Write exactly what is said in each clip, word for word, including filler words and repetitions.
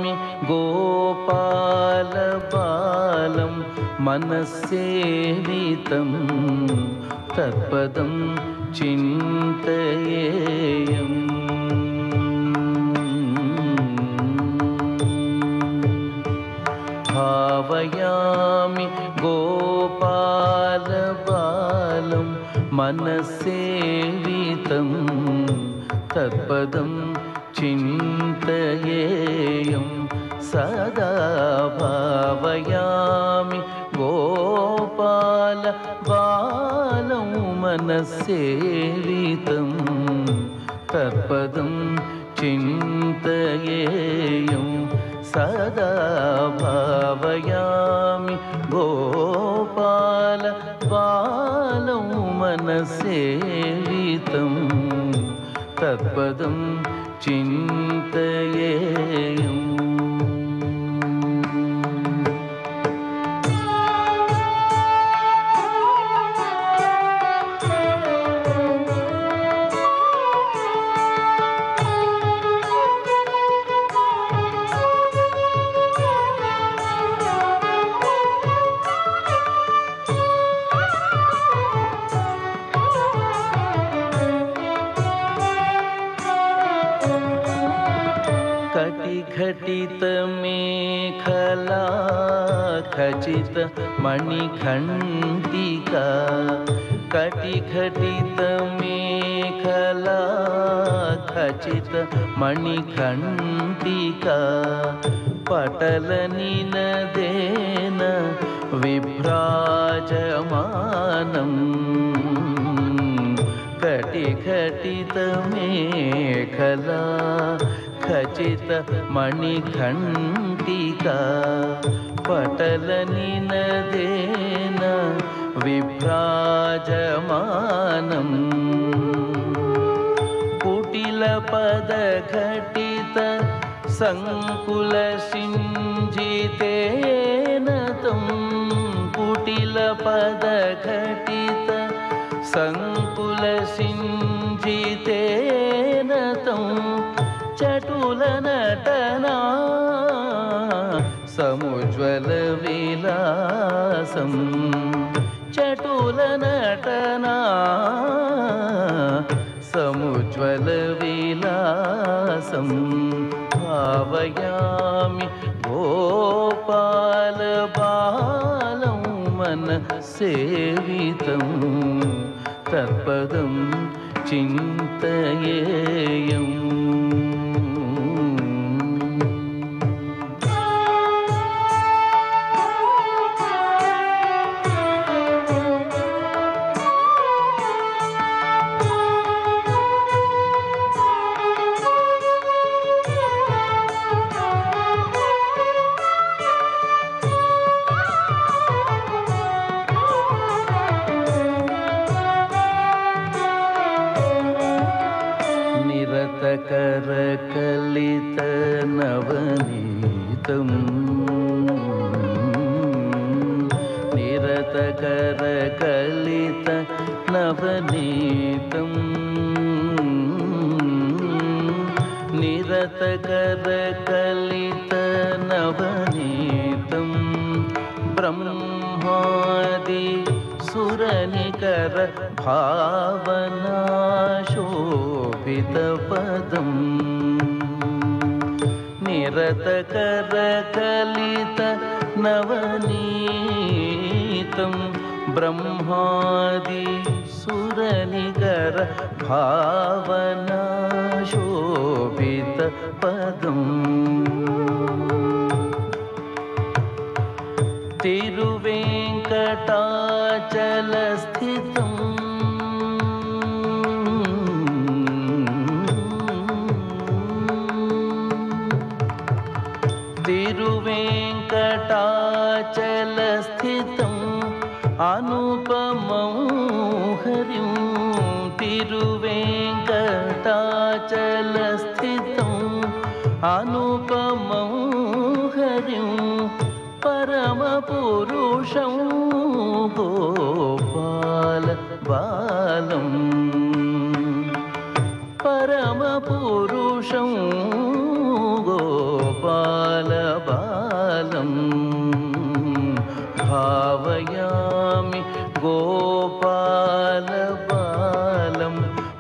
भावयामि गोपालबालं मनस्सेवितं तत्पदं चिन्तयेयम्। भावयामि गोपालबालं मनस्सेवितं तत्पदं चिन्तयेयं सदा। भावयामि गोपालबालं मनस्सेवितं तत्पदं चिन्तयेयं सदा। भावयामि गोपालबालं मनस्सेवितं तत्पदं चिन्तयेयम्। कटिघटितमेखला खचितमणिखण्डिका कटिघटितमेखला खचितमणिखण्डिका पटलनिनदेन विभ्राजमानम् कटिघटितमेखला खचितमणिखण्डिका पटलनिनदेन विभ्राजमानम् कुटिलपदघटित संकुलसिञ्जितेन तं कुटिलपदघटित संकुलसिञ्जितेन तं चटुलनटना समुज्ज्वलविलासं चटुलनटना समुज्ज्वलविलासं भावयामि गोपालबालं मनस्सेवितं तत्पदं चिन्तयेयम्। निरतकरकलितनवनीतं निरतकरकलितनवनीतं निरतकरकलितनवनीतं ब्रह्मादि सुरनिकर भावनाशोभितपदम् निरतकरकलितनवनीतं ब्रह्मादि सुरनिकर भावनाशोभितपदम् तिरुवेङ्कटाचलस्थितं तिरुवेङ्कटाचलस्थितम् अनुपमं हरिं तिरुवेङ्कटाचलस्थितम् अनुपमं हरिं परमपुरुषं गोपालबालं परमपुरुषं गोपाल बालं भावयामि गोपालबालं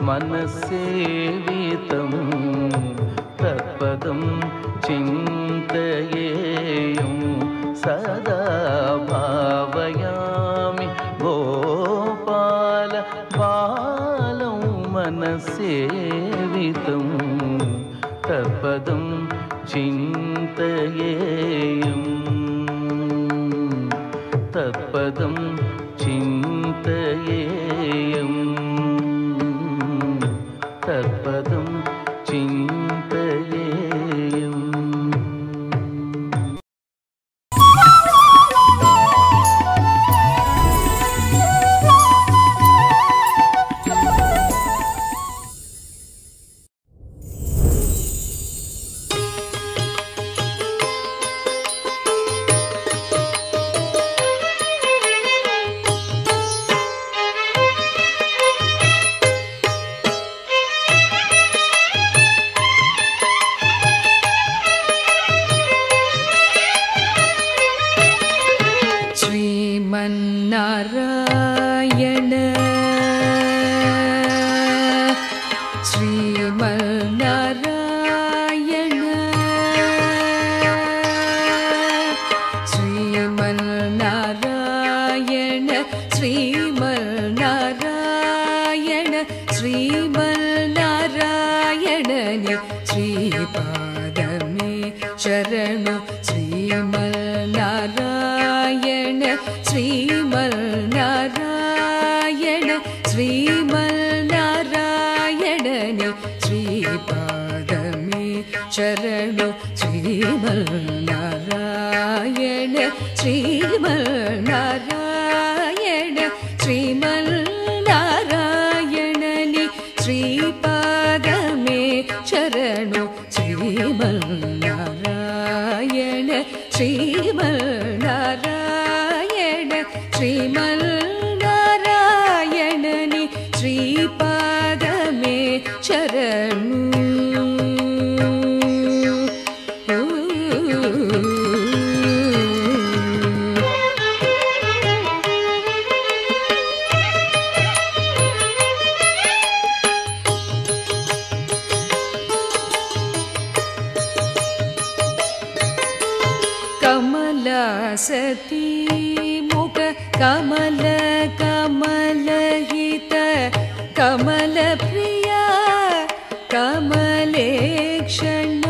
मनस्सेवितं तत्पदं चिन्तयेयं सदा भावयामि गोपालबालं मनस्सेवितं तत्पदं चिन्तयेयं तत्पदं चिन्तयेयं तत्पदं चिन्तयेयम् श्रीमन्नारायण श्रीमन्नारायण श्रीमन्नारायण श्रीमन्नारायण श्रीमन्नारायण श्रीपादमे शरणु श्रीमन्नारायण श्रीमन्नारायण श्रीमन्नारायण श्रीपादमे शरणु श्रीमन्नारायण श्रीमन्नारायण श्रीमन्नारायण श्रीपादमे शरणु श्रीमन्नारायण श्रीमन्नारायण श्रीमन्नारायण श्रीपादमे शरणु सती मुख कमल कमलहित कमल प्रिया कमलेक्षण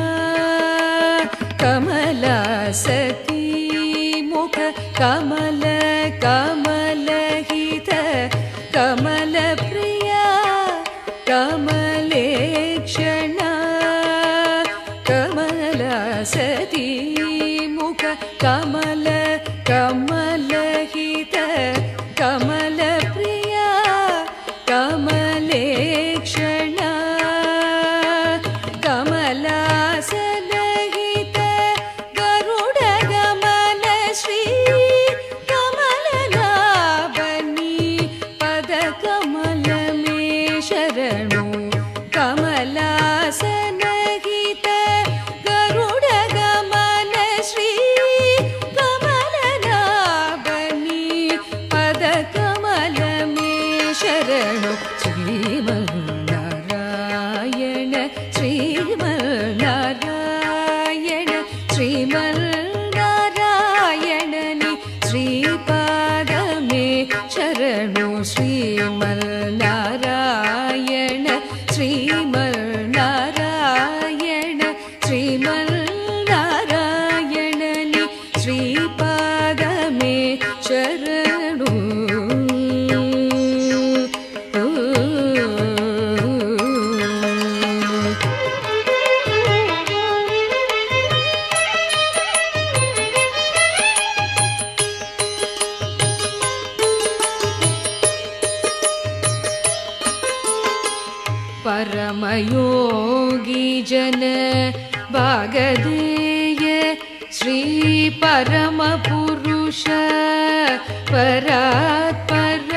कमला सती मुख कमल कमलहित कमल प्रिया कमलेक्षण कमला सती मुख कमल कमलहित कमल प्रिया कमलेक्षण कमलासनहित गरुड गमन श्री कमलनाभनी पद कमल में शरणु कमलासनहित गरुड गमन श्री शरणु श्रीमन्नारायण श्रीमन्नारायण श्रीमन्नारायण श्रीपादमे शरणु श्रीमन्नारायण श्रीमन्नारायण श्रीमन्नारायण श्रीपादमे शरणु परमयोगी जन भागधेय श्री परम पुरुष परात्पर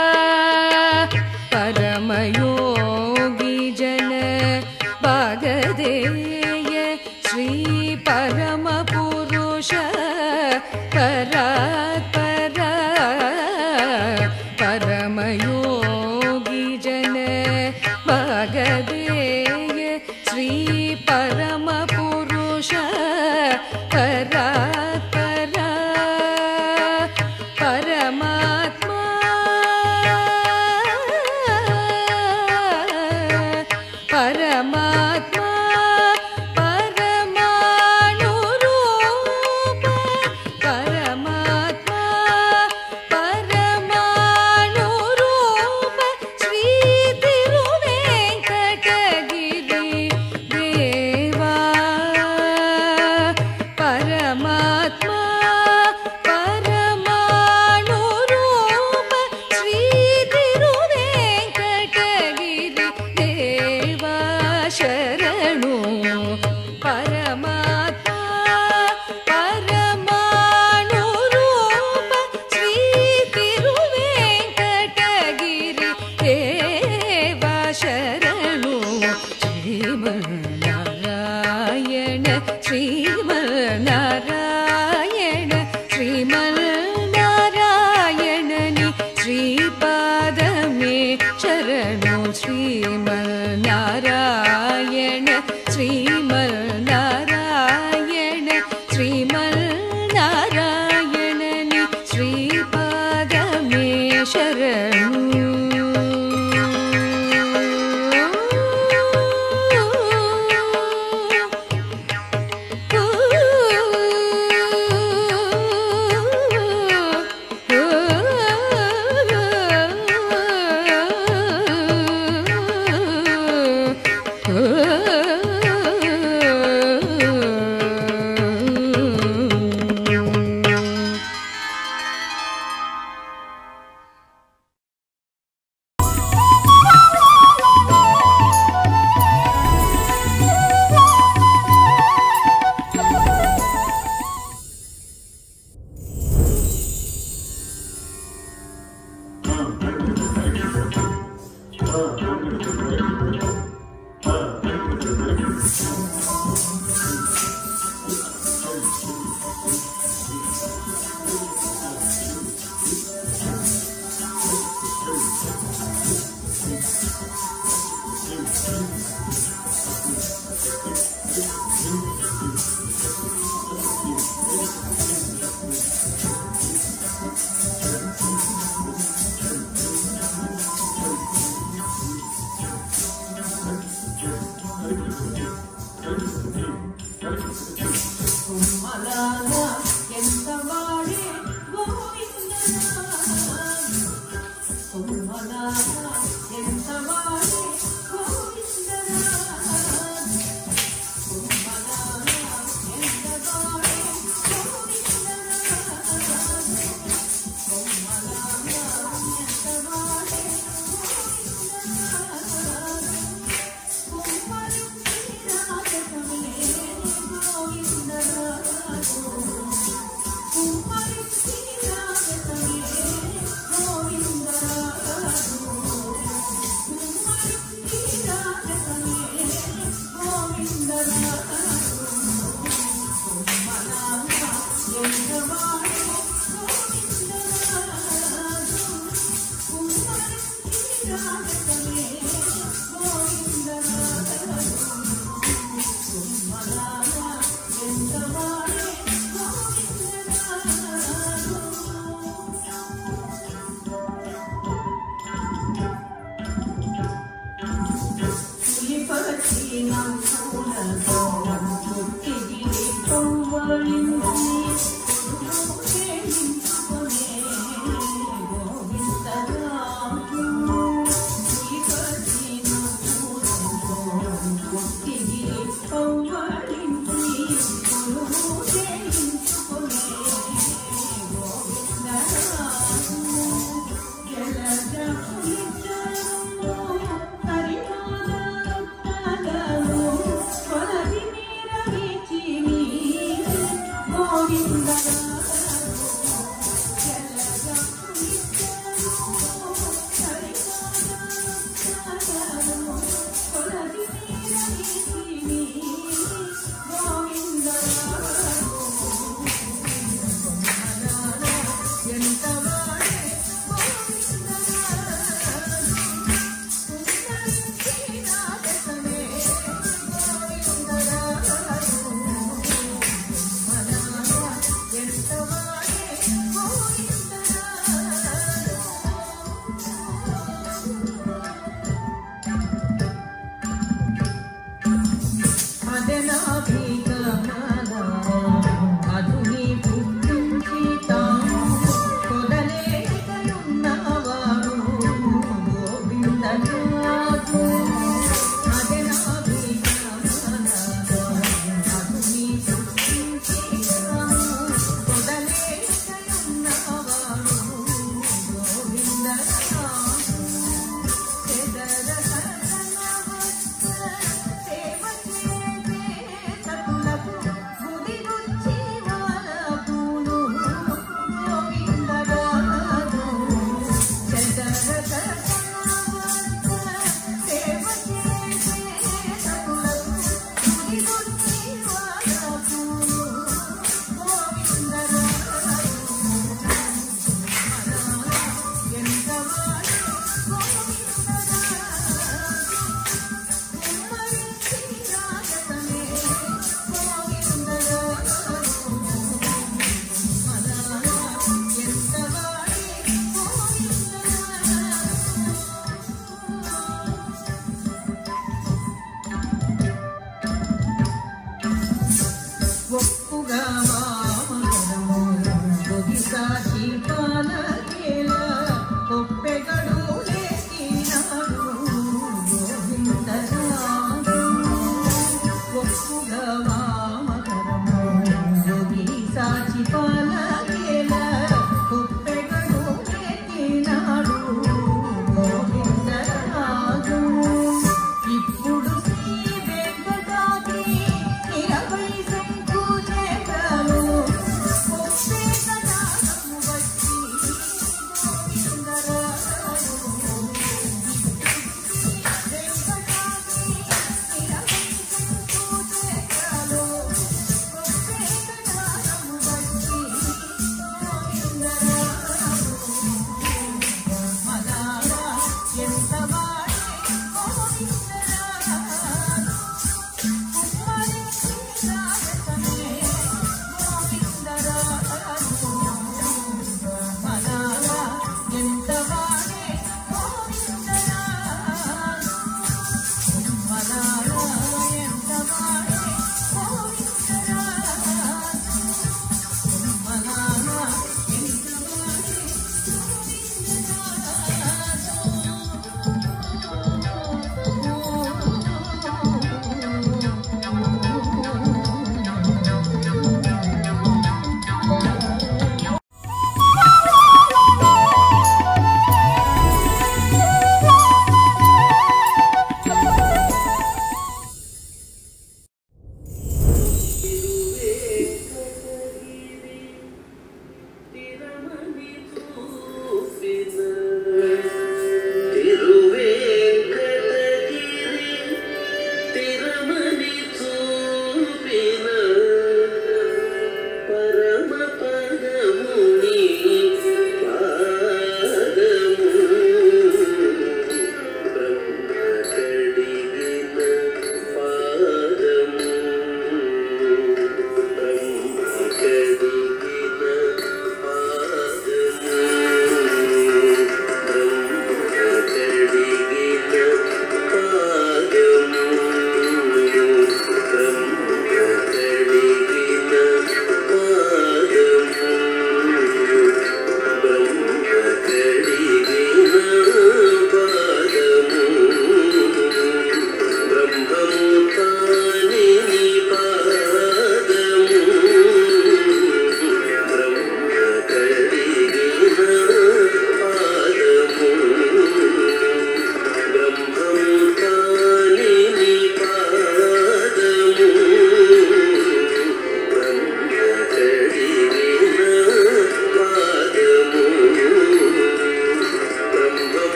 परमयोगी जन भागधेय श्री परम पुरुष पुरुष परात्पर परमयोगी जन भगदेय श्री परम पुरुष परात्पर परमात्मा परमात्मा परमाणु रूप परमात्मा परमाणु रूप श्री तिरुवेंकटगिरि देवा परमात्मा परमाणु रूप श्री तिरुवेंकटगिरि देवा शरणु परमात्मा परमाणु रूप श्री तिरुवेंकटगिरि देवा शरणु श्रीमन्नारायण श्रीमन्नारायण श्रीमन्नारायण नि श्रीपादमे शरणु श्रीमन्नारायण श्रीमन्नारायण श्रीमन्नारायण नि श्रीपादमे शरणु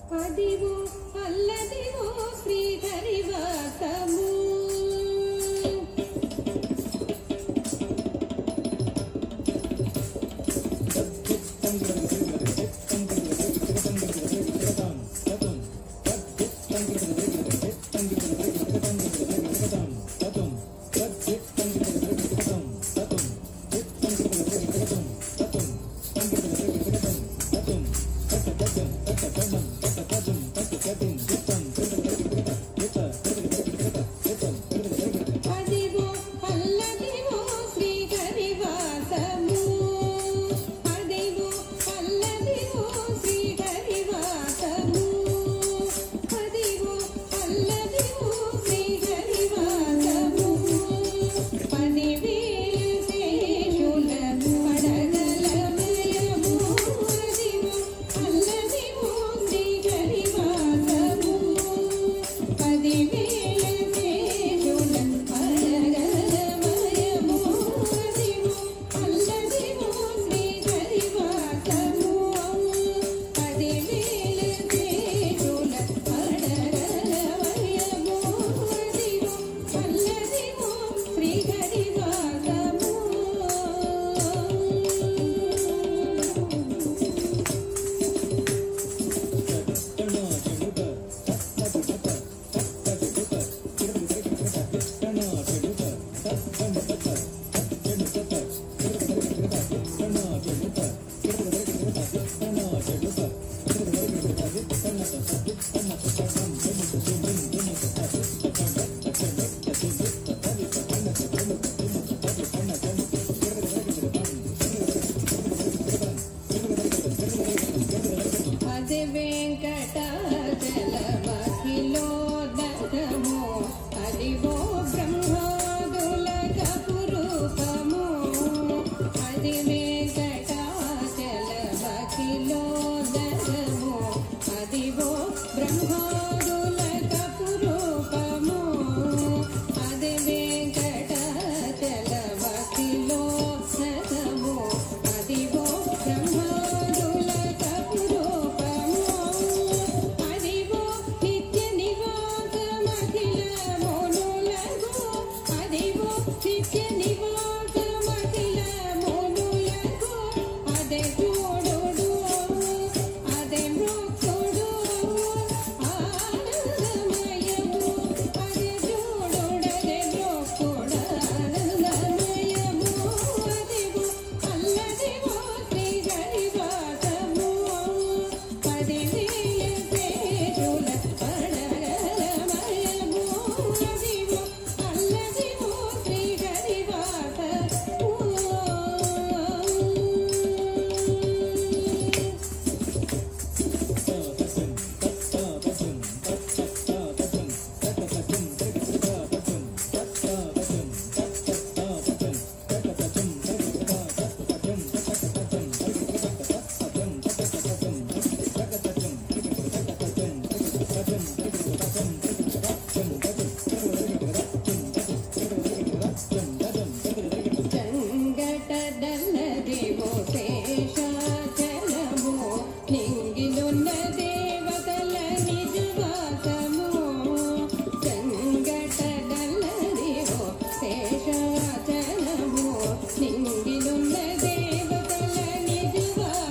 అదివో అల్లదివో శ్రీహరివాసము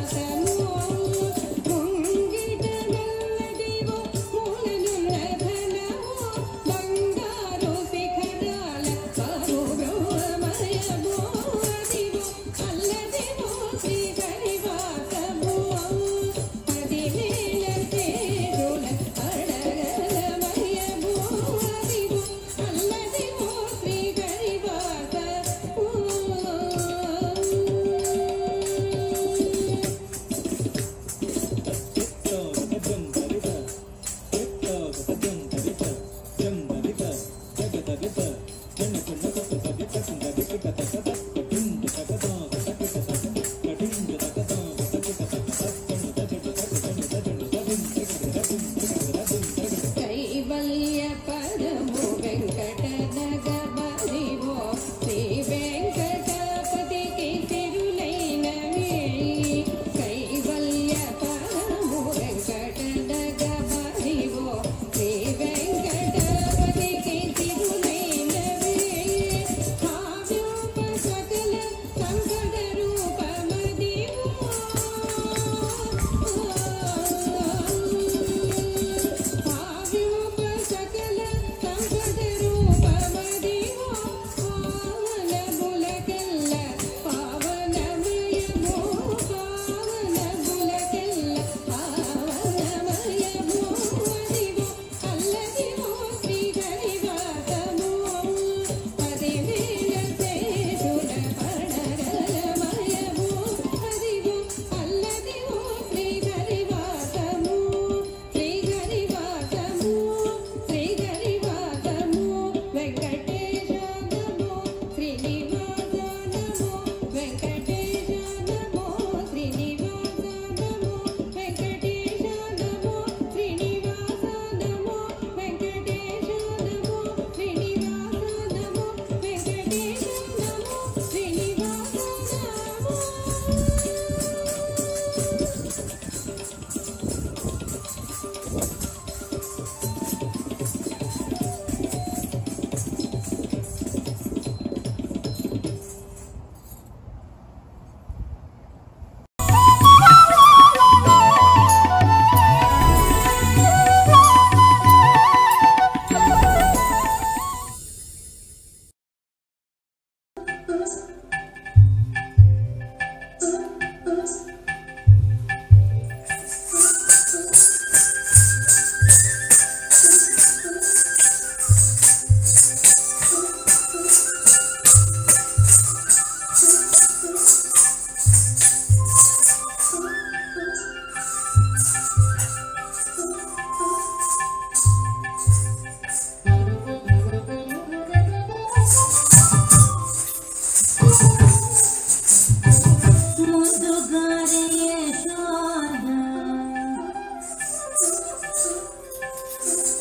ధన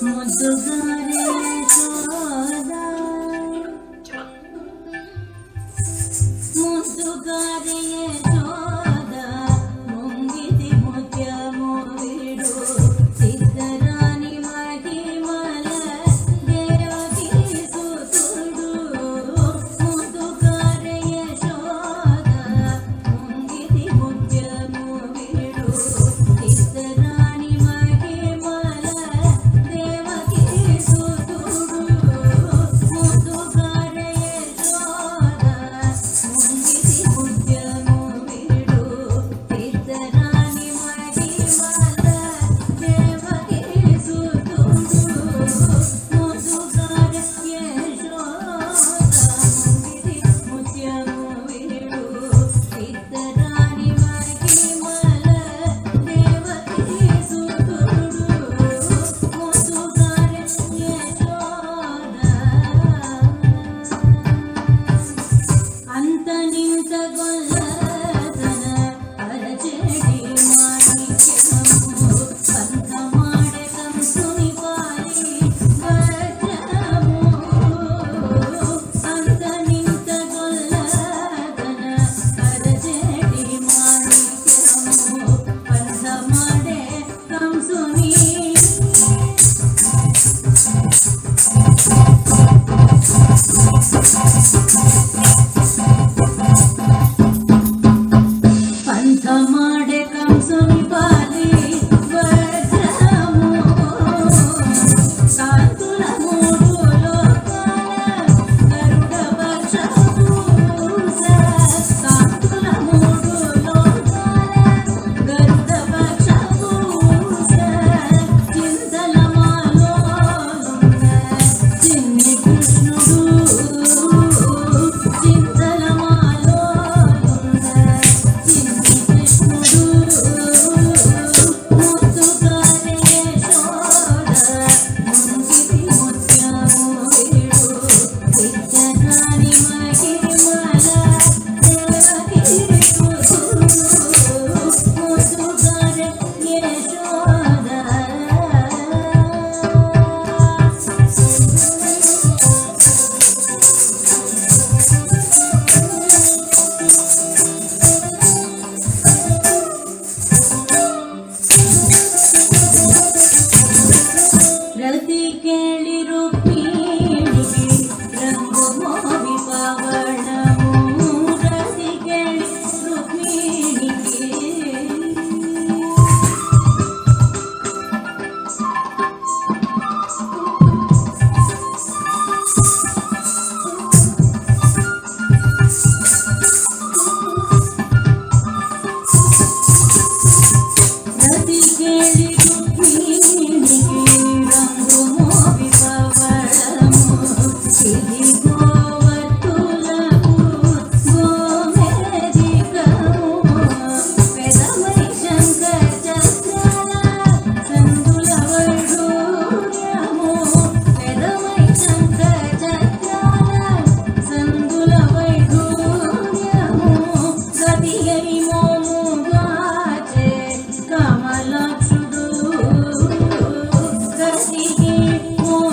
కమలక్షుడు కసిగి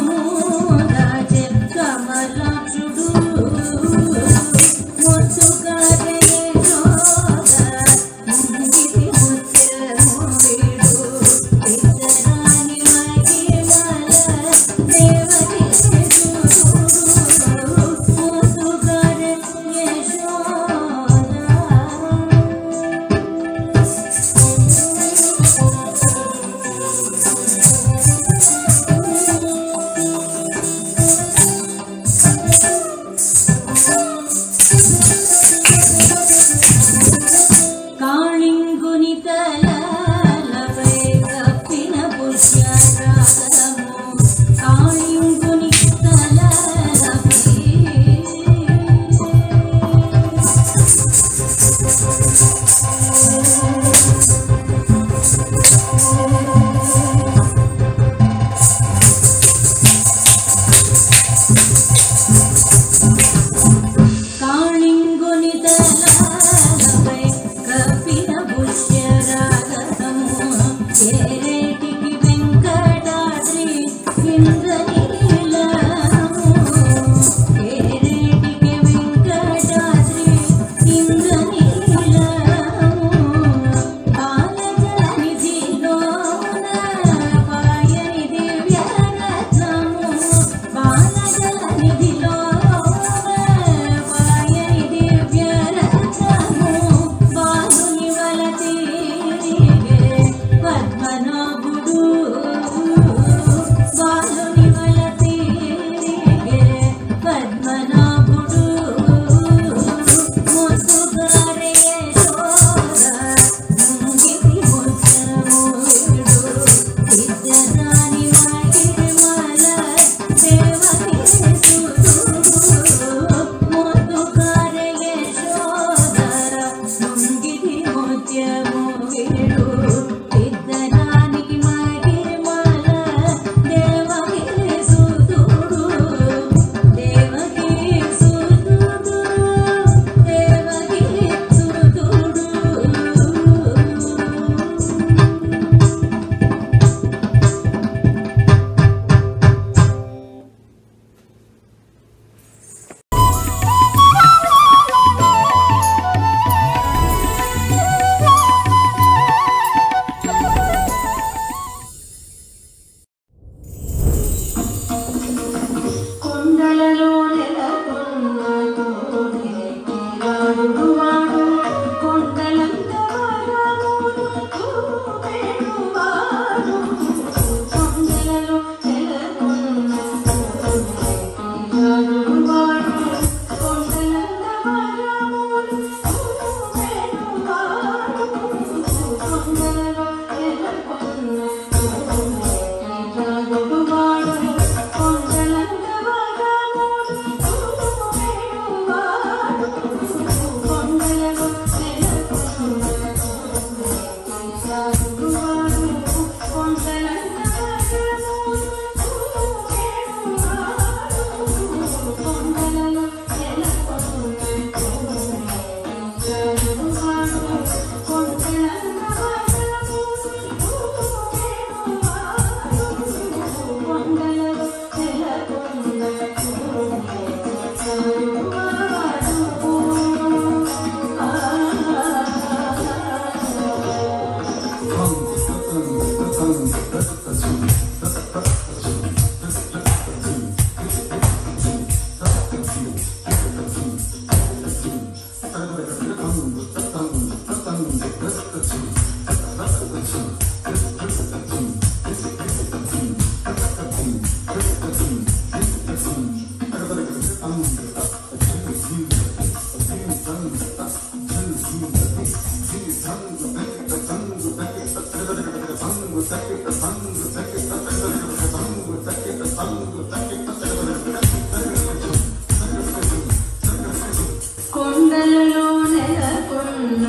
కొండలలో నెలకొన్న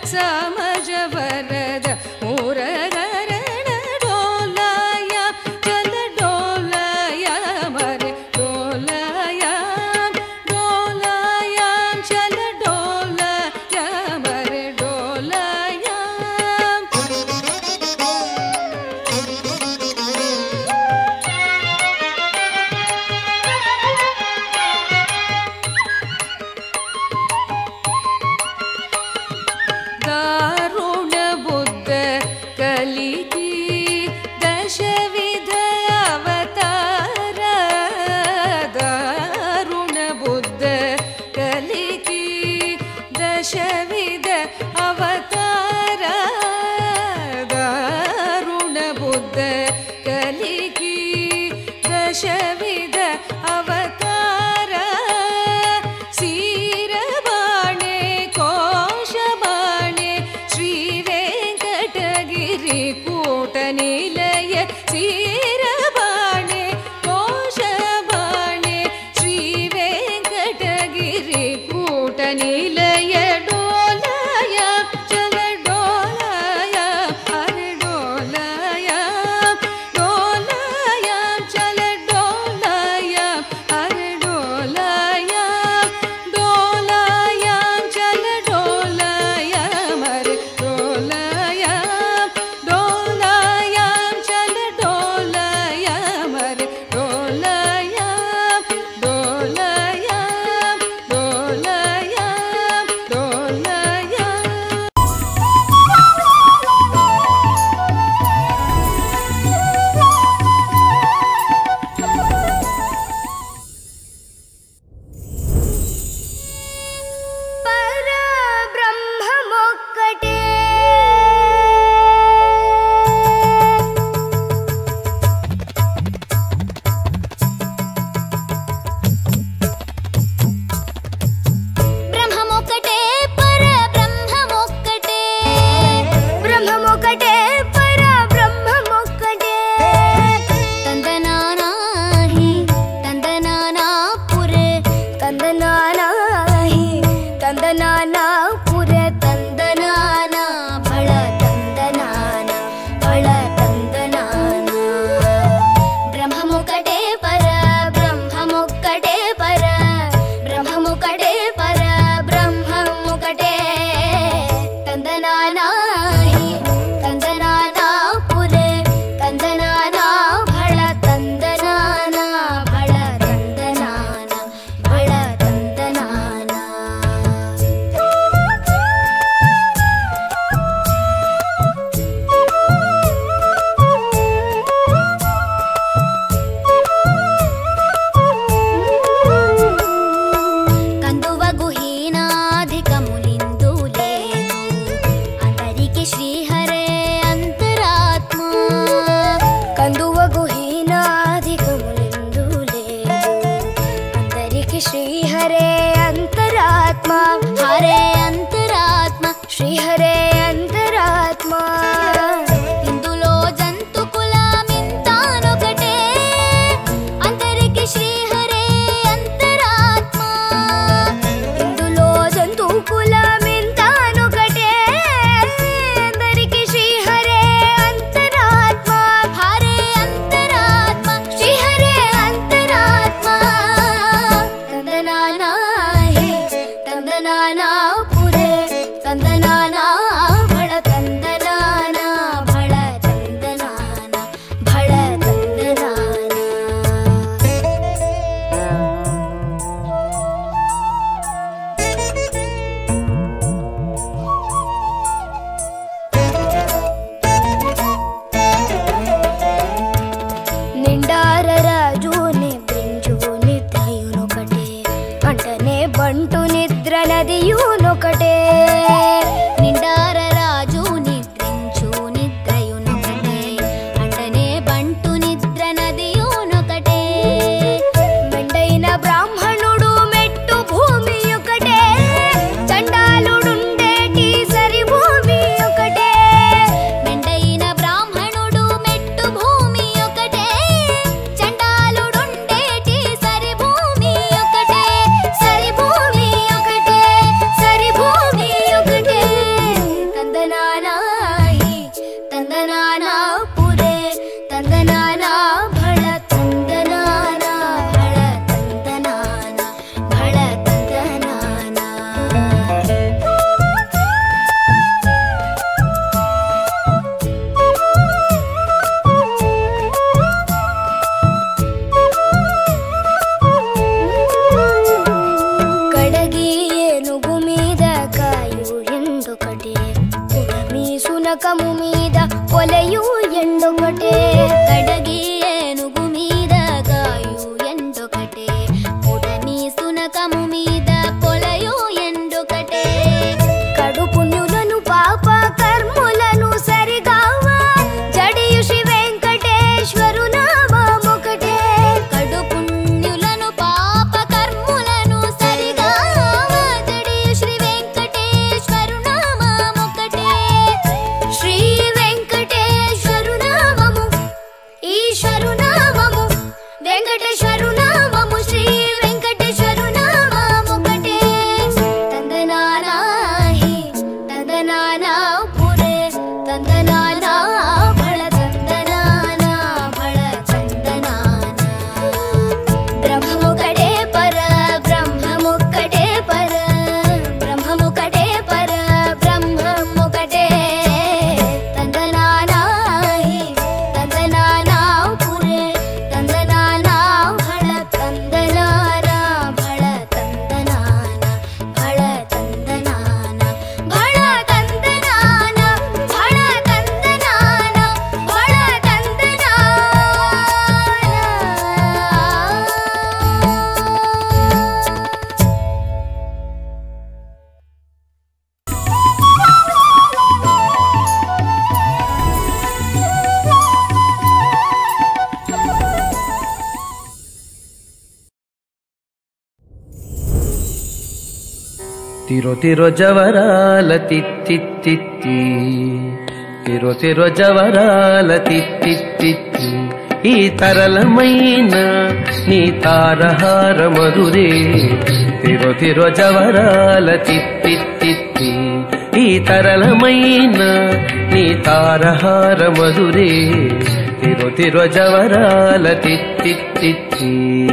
समज वरद मुरगरण डोलया चल डोलया मरे डोलया डोलया चल डोलया मरे डोलया दारुण बुद्ध कलिकी दशविध अवतार दारुण बुद्ध कलिकी दशविध अवतार दारुण बुद्ध कलिकी दशविध अवतार सीरबाणे कोशबाणे श्री वेंकटगिरि कूटनिलय सीरबाणे कोशबाणे श्री वेंकटगिरि कूटनिलय डोलया चल डोलया अरे डोलया डोलया चल डोलया अरे डोलया डोलया चल डोलया मरे डोलया डोलया चल डोलया मरे डोलया डोलया डोलया डोलया పరబ్రహ్మమొక్కటే బ్రహ్మమొక్కటే పరబ్రహ్మమొక్కటే బ్రహ్మమొక్కటే పరబ్రహ్మమొక్కటే తందనానాహి తందనానాపురే తందనానాహి తందనానాపురే తందనానా బళ తందనానా బళ తందనానా బ్రహ్మమొక్కటే పర బ్రహ్మమొక్కటే పర బ్రహ్మమొక్కటే పర బ్రహ్మమొక్కటే తందనానాహి తందనానాపురే తందనానా బళ తందనానా బళ తందనానా బళ తందనానా కందువ గుహీనాధికములిందు లేదు అందరి సునకము మీద పొలయు ఎండొకటే కడగి ఏనుగు మీద గాయు ఎండొకటే పుటని సునకము మీద పొలయు ఎండొకటే కడు పుణ్యులను పాప కర్ములను సరిగావా జడియు శ్రీ వెంకటేశ్వరు నామముకటే కడు పుణ్యులను పాప కర్ములను సరిగావా జడియు శ్రీ వెంకటేశ్వరు నామముకటే శ్రీ వెంకటేశ్వరు నామము ఈశ్వరు నామము వెంకటేశ్వరు నామము శ్రీ వెంకటేశ్వరు నామముకటే తందనానాహి తందనానా పురే తందనానా భళ తందనానా భళ తందనానా బ్రహ్మముకటే పర బ్రహ్మముకటే పర బ్రహ్మముకటే పర బ్రహ్మముకటే తందనానాహి తందనానా పురే తందనానా భళ తందనానా భళ తందనానా భళ తందనానా భళ తందనానా భళ తందనానా భళ తందనానా తిరో తిరో జవరాల తిత్తిత్తి తిరో తిరో జవరాల తిత్తిత్తి ఈ తరళమైన నీ తారహార మధురే తిరో తిరో జవరాల తిత్తిత్తి ఈ తరళమైన నీ తారహార మధురే తిరో తిరో జవరాల తిత్తిత్తి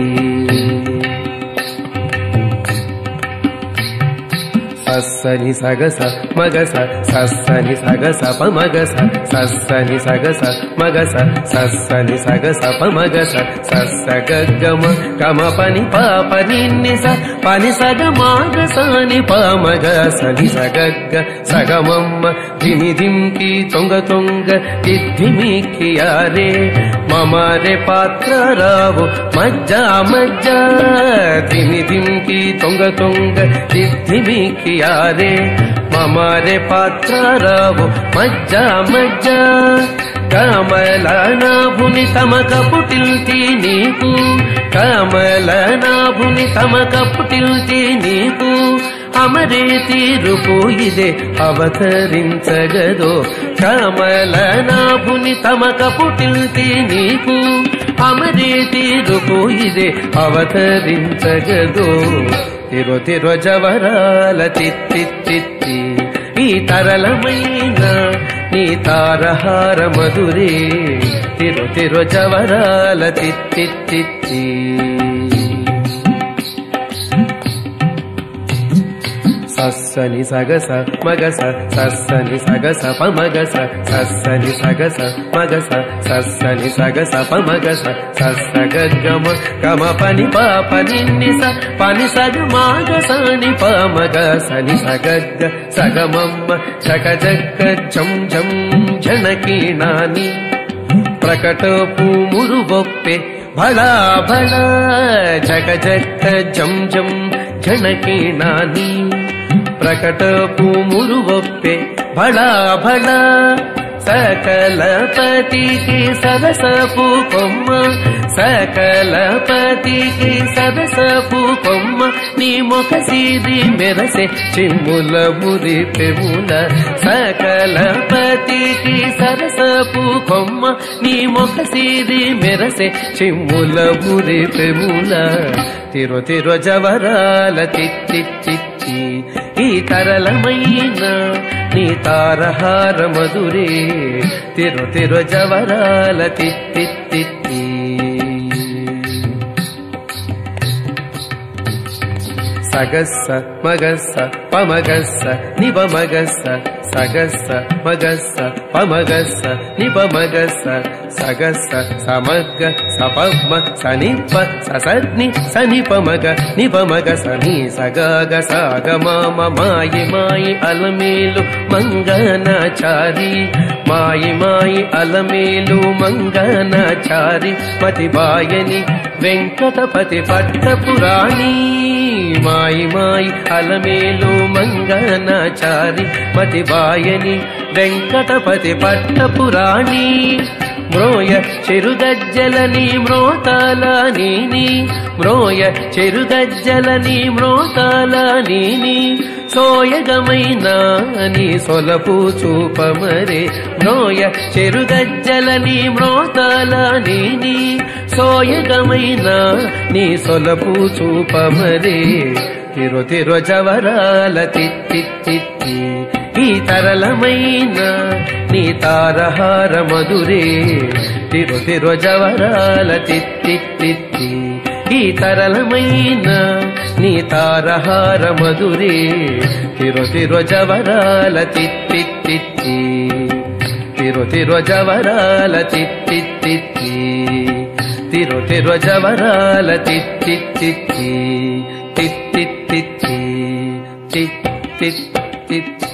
సస్సని సగస మగస సస్సని సగస పమగస సస్సని సగస మగస సస్సని సగస పమగస సస్స గగ్గమ గమ పని పాప నిన్నిస పని సగ మాగసని పమగ సని సగగ్గ సగమమ్మ ధిమి ధింకి తొంగ తొంగ దిద్ధిమికి యారే మమరే పాత్ర రావు మజ్జా మజ్జా ధిమి ధింకి తొంగ తొంగ దిద్ధిమికి యారే మమరే పాత్ర రావు మజ్జా మజ్జా కమల నాభుని తమక పుటిల్తి నీకు కమల నాభుని తమక పుటిల్తి నీకు అమరే తీరుపు ఇదే అవతరించగదో కమల నాభుని తమక పుటిల్తి నీకు అమరే తీరుపు ఇదే అవతరించగదో తిరో తిరో జవరాల తిత్తిత్తి ఈ తరళమైన నీ తారహార మధురే తిరో తిరో జవరాల తిత్తిత్తి సస్సని సగస మగస సస్సని సగస పమగస సస్సని సగస మగస సస్సని సగస పమగస సస్స గగ్గమ గమ పని పాప నిన్నిస పని సగ మాగసని పమగ సని సగగ్గ సగమమ్మ శక జగ్గ జం జం జనకీనాని ప్రకట పూమురు బొప్పే భళా భళా జగ జగ్గ జం జం జనకీనాని ప్రకట పూమురు ఒప్పే భళా భళా సకల పతికి సరసపు కొమ్మ సకల పతికి సరసపు కొమ్మ నీ మొక సీది మెరసే చిమ్ముల మురి పెముల సకల పతికి సరసపు కొమ్మ నీ మొక సీది మెరసే చిమ్ముల మురి పెముల తిరో తిరో జవరాల తిత్తిత్తి ఈ తరళమైన నీ తారహార మధురే తిరో తిరో జవరాల తిత్తిత్తి సగస్స మగస్స పమగస్స నిపమగస్స సగస్స మగస్స పమగస్స నిపమగస్స సగస్స సమగ్గ సపమ సనిప ససని సనిపమగ నిపమగ సని సగగ సగ మామ మాయి మాయి అలమేలు మంగనాచారి మాయి మాయి అలమేలు మంగనాచారి మతిబాయని వెంకటపతి పట్టపురాణి మాయి మాయి అలమేలు మంగనాచారి మతిబాయని వెంకటపతి పట్టపురాణి మ్రోయ చెరుగజ్జలని మ్రోతాలని మ్రోయ చెరుగజ్జలని మ్రోతాలని సోయగమైన నీ సొలపు చూపమరే మ్రోయ చెరుగజ్జలని మ్రోతాలని సోయగమైన నీ సొలపు చూపమరే తిరు తిరు జవరాల తిత్తి తిత్తి ఈ తరళమైన నీ తారహార మధురే తిరు తిరు జవరాల తిత్తి తిత్తి ఈ తరళమైన నీ తారహార మధురే తిరు తిరు జవరాల తిత్తి తిత్తి తిరు తిరు జవరాల తిత్తి తిత్తి తిరు తిరు జవరాల తిత్తి తిత్తి తిత్తి తిత్తి తిత్తి తిత్తి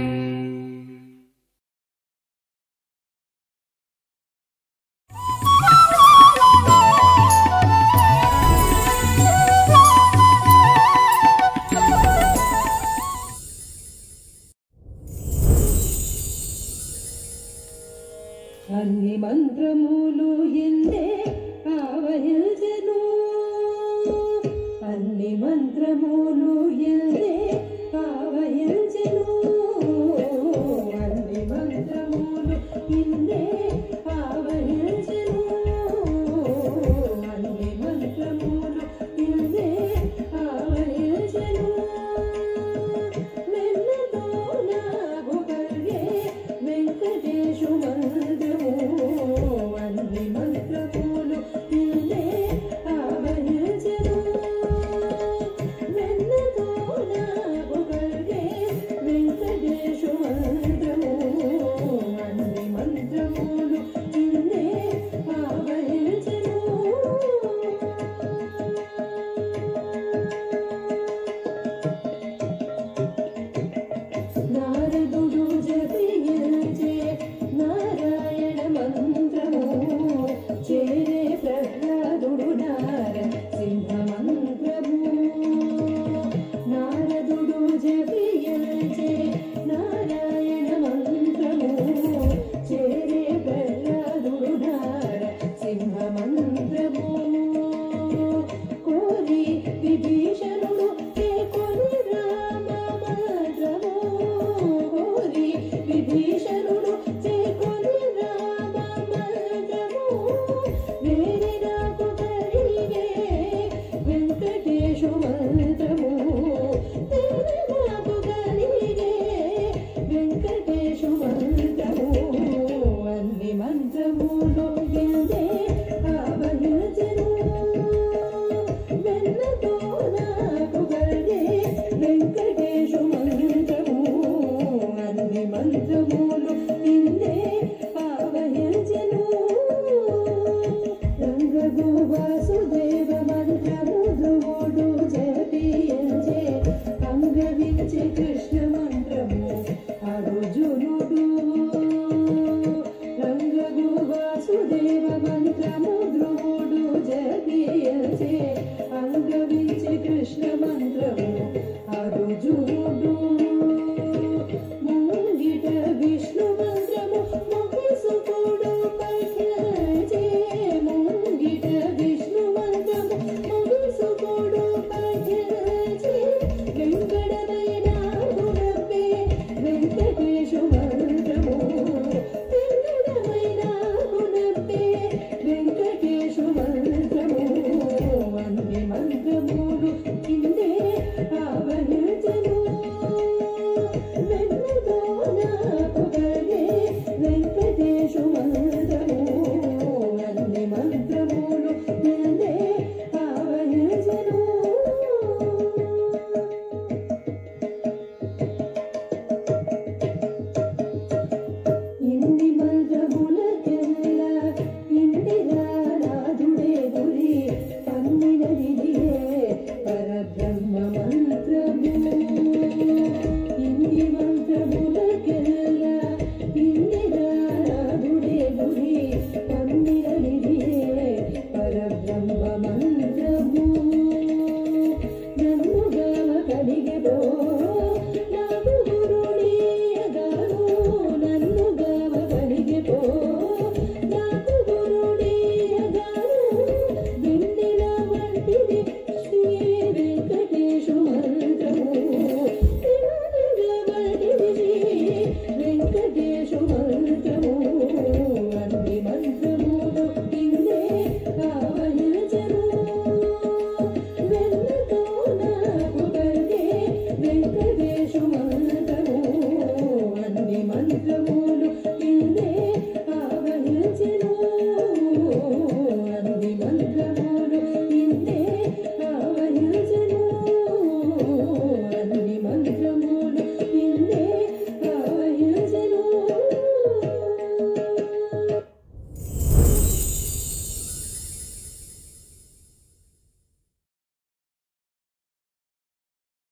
అన్ని మంత్రములు ఎన్నే ఆవహించెను అన్ని మంత్రములు ఎన్నే ఆవహించెను అన్ని మంత్రములు ఎన్నే ఆవహించెను అన్ని మంత్రములు ఎన్నే ఆవహించెను వెన్నతో నాకు కలిగే వెంకటేశు అన్ని మంత్రములు ఇల్లే ఆవహించెను వెన్నతో నాకు కలిగే వెంకటేశు మంత్రము అన్ని మంత్రములు ఇల్లే ఆవహించెను నారదుడు జపించే నారాయణ మంత్రము చేరే ప్రహ్లాదుడు నార సింహ మంత్రము నారదుడు జపించే నారాయణ మంత్రము చేరే ప్రహ్లాదుడు నార సింహ మంత్రము కోరి విభీషణుడు కొని రామ మంత్రము కోరి విభీషణుడు చేకొని రామ మంత్రము వేరే నాకు కలిగే వెంకటేశు మంత్రము వేరే నాకు కలిగే వెంకటేశు మంత్రము అన్ని మంత్రములు ఇల్లే ఆవహించెను వెన్నతో నాకు కలిగే వెంకటేశు మంత్రము అన్ని మంత్రములు ఇల్లే ఆవహించెను రంగగు వాసుదేవ మంత్రము ధ్రువుడు జపించే అంగవించే కృష్ణ మంత్రము అర్జునుడు రంగగు వాసుదేవ మంత్రము ధ్రువుడు జపించే అంగవించే కృష్ణ మంత్రము అర్జునుడు ముంగిట విష్ణు మంత్రము ముగిసుకుడు పఠించే ముంగిట విష్ణు మంత్రము ముగిసుకుడు పఠించే వెంకటమైన గురపే వెంకటేశు మంత్రము వెంకటేశ